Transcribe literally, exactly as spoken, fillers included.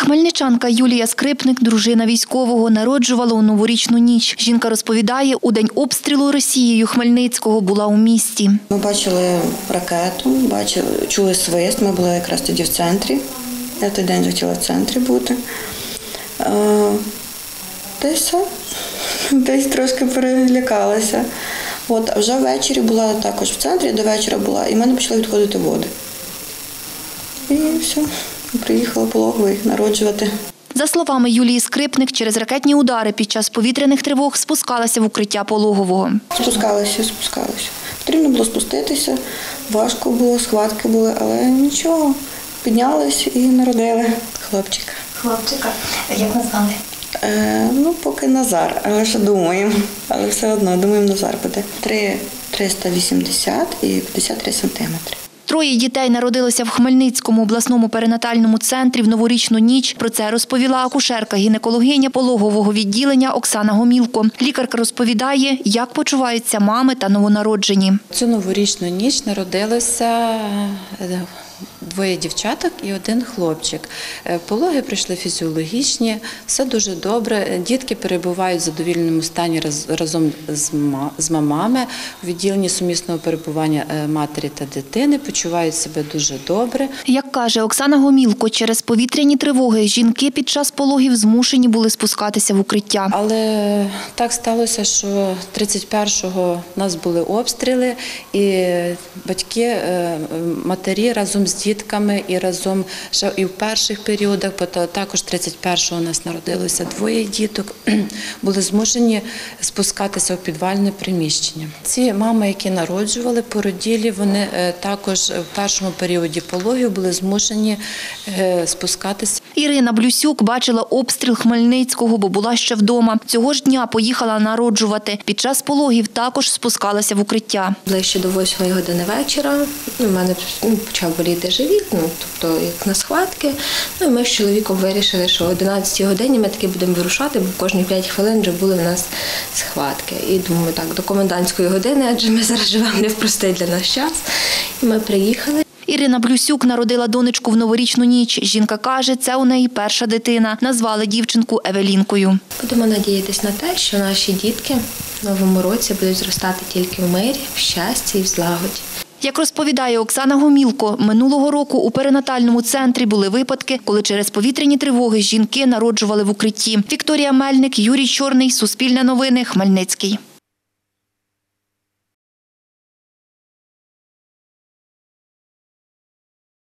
Хмельничанка Юлія Скрипник, дружина військового, народжувала у новорічну ніч. Жінка розповідає, у день обстрілу Росією Хмельницького була у місті. Ми бачили ракету, бачили, чули свист, ми були якраз тоді в центрі. Я той день хотіла в центрі бути. Десь все. Десь трошки перелякалася. От, а вже ввечері була також в центрі, до вечора була, і в мене почали відходити води. І все, приїхала пологовий народжувати. За словами Юлії Скрипник, через ракетні удари під час повітряних тривог спускалася в укриття пологового. Спускалася, спускалася. Потрібно було спуститися, важко було, схватки були, але нічого. Піднялись і народили хлопчика. Хлопчика? Як назвали? Е, ну, поки Назар, але ще думаємо. Але все одно, думаємо, Назар буде. три триста вісімдесят і п'ятдесят три сантиметри. Троє дітей народилося в Хмельницькому обласному перинатальному центрі в новорічну ніч. Про це розповіла акушерка-гінекологиня пологового відділення Оксана Гомілко. Лікарка розповідає, як почуваються мами та новонароджені. Цю новорічну ніч народилося двоє дівчаток і один хлопчик. Пологи пройшли фізіологічні, все дуже добре. Дітки перебувають в задовільному стані разом з мамами у відділенні сумісного перебування матері та дитини, почувають себе дуже добре. Як каже Оксана Гомілко, через повітряні тривоги жінки під час пологів змушені були спускатися в укриття. Але так сталося, що тридцять першого у нас були обстріли, і батьки, матері разом з дітками і разом ще і в перших періодах, бо також тридцять першого у нас народилося двоє діток, були змушені спускатися в підвальне приміщення. Ці мами, які народжували породілі, вони також в першому періоді пологів були змушені спускатися. Ірина Блюсюк бачила обстріл Хмельницького, бо була ще вдома. Цього ж дня поїхала народжувати. Під час пологів також спускалася в укриття. Ближче до восьмої години вечора у мене почав боліти живіт, ну, тобто як на схватки. Ну, і ми з чоловіком вирішили, що о одинадцятій годині ми таки будемо вирушати, бо кожні п'ять хвилин вже були в нас схватки. І думаю, так, до комендантської години, адже ми зараз живемо не в простий для нас час. І ми приїхали. Ірина Блюсюк народила донечку в новорічну ніч. Жінка каже, це у неї перша дитина. Назвали дівчинку Евелінкою. Будемо надіятися на те, що наші дітки в новому році будуть зростати тільки в мирі, в щасті і в злагоді. Як розповідає Оксана Гомілко, минулого року у перинатальному центрі були випадки, коли через повітряні тривоги жінки народжували в укритті. Вікторія Мельник, Юрій Чорний, Суспільне новини, Хмельницький.